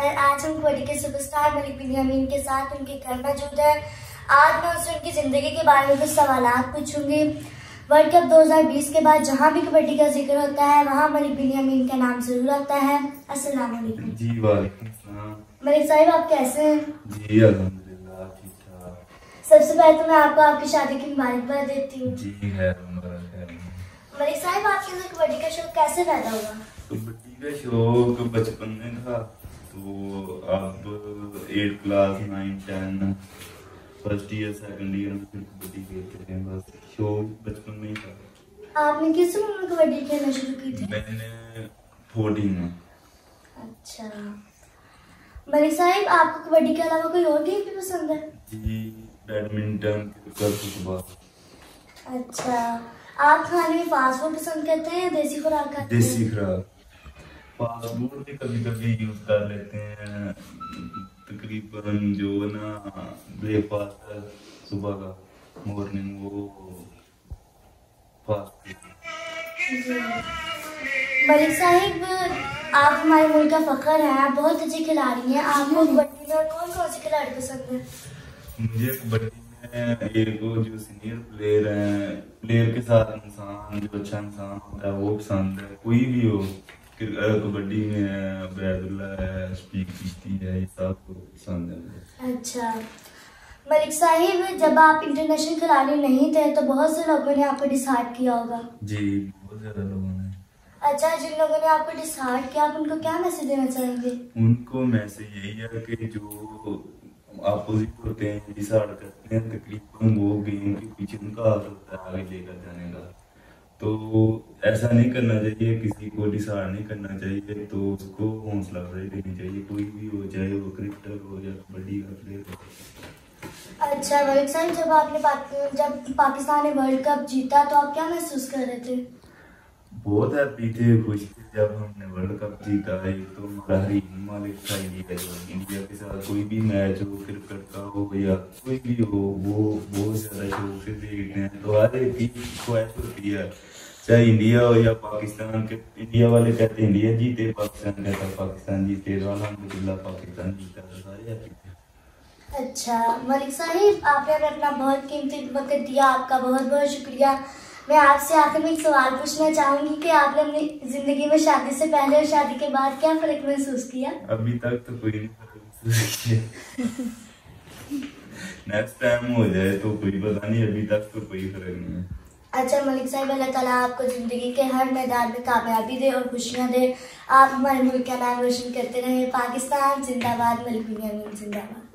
आज हम कबड्डी के सुपरस्टार मलिक बिन यामीन के साथ उनके घर मौजूद है। आज मैं उनसे उनकी जिंदगी के बारे में कुछ सवालात पूछूंगी। वर्ल्ड कप 2020 के बाद जहां भी कबड्डी का जिक्र होता है वहां मलिक बिन यामीन का नाम जरूर आता है। अस्सलाम वालेकुम। जी वालेकुम सलाम। मलिक साहिब, आप कैसे हैं? जी अल्हम्दुलिल्लाह ठीक ठाक। सबसे पहले तो मैं आपको आपकी शादी की मुबारकबाद देती हूँ। जी खैर मुबारक। मलिक साहिब, आपके अंदर कबड्डी का शौक कैसे पैदा हुआ? कबड्डी का शौक बचपन में था, तो अब 8 class 9 10 first year second year में फिर कबड्डी खेलते हैं। बस शौक बचपन में ही था। आपने किस उम्र में कबड्डी खेलना शुरू की थी? मैंने 14 में। अच्छा मलिक साहिब, आपको कबड्डी के अलावा कोई और गेम भी पसंद है? जी बैडमिंटन, क्रिकेट, फुटबॉल। अच्छा, आप खाने में फास्ट फूड पसंद करते हैं या देसी खुराक खाते हैं? देसी खुराक। फास्ट फूड भी कभी कभी यूज कर लेते हैं। तकरीबन जो ना ब्रेकफास्ट है सुबह का मॉर्निंग, वो फास्ट फूड। मलिक साहिब, आप हमारे मुल्क का फख्र हैं, आप बहुत अच्छे खिलाड़ी हैं। आपको कबड्डी में और कौन कौन से खिलाड़ी पसंद हैं? मुझे कबड्डी में एक जो सीनियर प्लेयर है, प्लेयर के साथ इंसान जो अच्छा इंसान होता है वो पसंद है। कोई भी हो, कबड्डी में है अब्दुल्ला है, शफीक चिश्ती है, ये सब पसंद है मुझे। अच्छा मलिक साहिब, जब आप इंटरनेशनल खिलाड़ी नहीं थे तो बहुत से लोगों ने आपको डिसहार्ट किया होगा। जी बहुत ज्यादा लोगों ने। अच्छा, जिन लोगों ने आपको डिसहार्ट किया, आप उनको क्या मैसेज देना चाहेंगे? उनको मैसेज यही है कि जो अपोजिट होते हैं, डिसाइड करते हैं, तकरीबन वो गेम के पीछे उनका हाथ होता है आगे लेकर जाने का। तो ऐसा नहीं करना चाहिए, किसी को डिसाइड नहीं करना चाहिए, तो उसको हौसला अफजाई देनी चाहिए। कोई भी हो, चाहे वो क्रिकेटर हो या कबड्डी का प्लेयर हो। अच्छा मलिक साहिब, जब पाकिस्तान ने वर्ल्ड कप जीता तो आप क्या महसूस कर रहे थे? बहुत हैप्पी थे, खुश थे जब हमने वर्ल्ड कप जीता है। तो हमारा हरीम मालिक था इंडिया के साथ कोई भी मैच हो, क्रिकेट का हो या कोई भी हो, वो बहुत ज्यादा शौक से देखते हैं। तो हर एक की ख्वाहिश होती है, चाहे इंडिया हो या पाकिस्तान के। इंडिया वाले कहते हैं इंडिया जीते, पाकिस्तान कहता पाकिस्तान जीते। तो अल्हम्दुलिल्लाह पाकिस्तान जीता, तो सारे हैप्पी थे। अच्छा मलिक साहिब, आपने अपना बहुत कीमती वक्त दिया, आपका बहुत बहुत शुक्रिया। मैं आपसे आखिर में एक सवाल पूछना चाहूंगी कि आपने अपनी जिंदगी में शादी से पहले और शादी के बाद क्या फर्क महसूस किया? अभी तक तो कोई नहीं फर्क महसूस किया। नेक्स्ट टाइम हो जाए तो कोई पता नहीं, अभी तक तो कोई फर्क नहीं है। अच्छा मलिक साहिब, अल्लाह ताला आपको जिंदगी के हर मैदान में कामयाबी दे और खुशियां दे। आप हमारे मुल्क का नाम रोशन करते रहे। पाकिस्तान जिंदाबाद, मलिक बिन यामीन जिंदाबाद।